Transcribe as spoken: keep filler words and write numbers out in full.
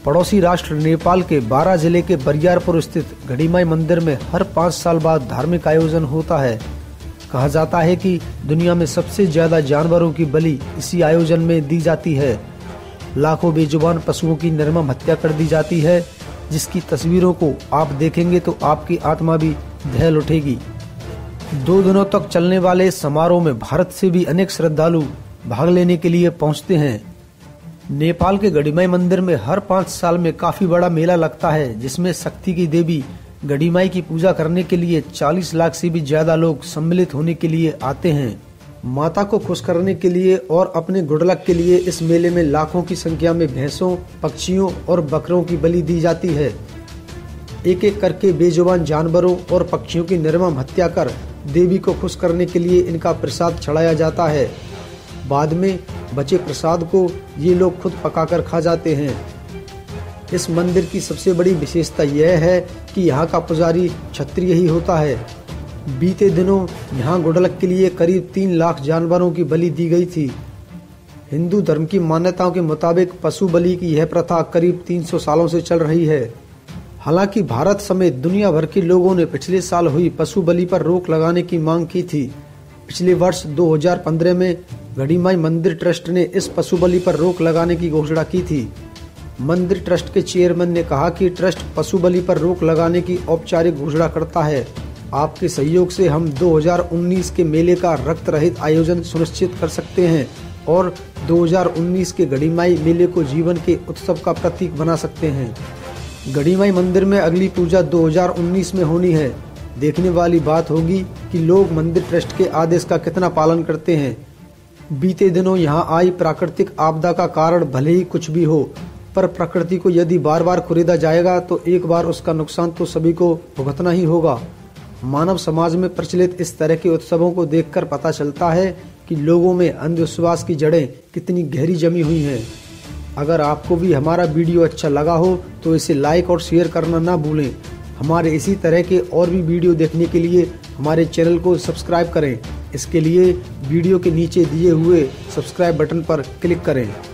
पड़ोसी राष्ट्र नेपाल के बारा जिले के बरियारपुर स्थित गढ़ीमाई मंदिर में हर पाँच साल बाद धार्मिक आयोजन होता है। कहा जाता है कि दुनिया में सबसे ज्यादा जानवरों की बलि इसी आयोजन में दी जाती है। लाखों बेजुबान पशुओं की निर्मम हत्या कर दी जाती है, जिसकी तस्वीरों को आप देखेंगे तो आपकी आत्मा भी दहल उठेगी। दो दिनों तक चलने वाले समारोह में भारत से भी अनेक श्रद्धालु भाग लेने के लिए पहुंचते हैं। नेपाल के गढ़ीमाई मंदिर में हर पाँच साल में काफी बड़ा मेला लगता है, जिसमें शक्ति की देवी गढ़ीमाई की पूजा करने के लिए चालीस लाख से भी ज्यादा लोग सम्मिलित होने के लिए आते हैं। माता को खुश करने के लिए और अपने गुड लक के लिए इस मेले में लाखों की संख्या में भैंसों, पक्षियों और बकरों की बलि दी जाती है। एक एक करके बेजुबान जानवरों और पक्षियों की निर्मम हत्या कर देवी को खुश करने के लिए इनका प्रसाद चढ़ाया जाता है। बाद में बचे प्रसाद को ये लोग खुद पकाकर खा जाते हैं। इस मंदिर की सबसे बड़ी विशेषता यह है कि यहाँ का पुजारी क्षत्रिय ही होता है। बीते दिनों यहाँ गुडलक के लिए करीब तीन लाख जानवरों की बलि दी गई थी। हिंदू धर्म की मान्यताओं के मुताबिक पशु बलि की यह प्रथा करीब तीन सौ सालों से चल रही है। हालांकि भारत समेत दुनिया भर के लोगों ने पिछले साल हुई पशु बलि पर रोक लगाने की मांग की थी। पिछले वर्ष दो हज़ार पंद्रह में गढ़ीमाई मंदिर ट्रस्ट ने इस पशु बलि पर रोक लगाने की घोषणा की थी। मंदिर ट्रस्ट के चेयरमैन ने कहा कि ट्रस्ट पशु बलि पर रोक लगाने की औपचारिक घोषणा करता है। आपके सहयोग से हम दो हज़ार उन्नीस के मेले का रक्त रहित आयोजन सुनिश्चित कर सकते हैं और दो हज़ार उन्नीस के गढ़ीमाई मेले को जीवन के उत्सव का प्रतीक बना सकते हैं। गढ़ीमाई मंदिर में अगली पूजा दो हज़ार उन्नीस में होनी है। देखने वाली बात होगी कि लोग मंदिर ट्रस्ट के आदेश का कितना पालन करते हैं। बीते दिनों यहाँ आई प्राकृतिक आपदा का कारण भले ही कुछ भी हो, पर प्रकृति को यदि बार बार कुरेदा जाएगा तो एक बार उसका नुकसान तो सभी को भुगतना ही होगा। मानव समाज में प्रचलित इस तरह के उत्सवों को देखकर पता चलता है कि लोगों में अंधविश्वास की जड़ें कितनी गहरी जमी हुई हैं। अगर आपको भी हमारा वीडियो अच्छा लगा हो तो इसे लाइक और शेयर करना ना भूलें। हमारे इसी तरह के और भी वीडियो देखने के लिए हमारे चैनल को सब्सक्राइब करें। इसके लिए वीडियो के नीचे दिए हुए सब्सक्राइब बटन पर क्लिक करें।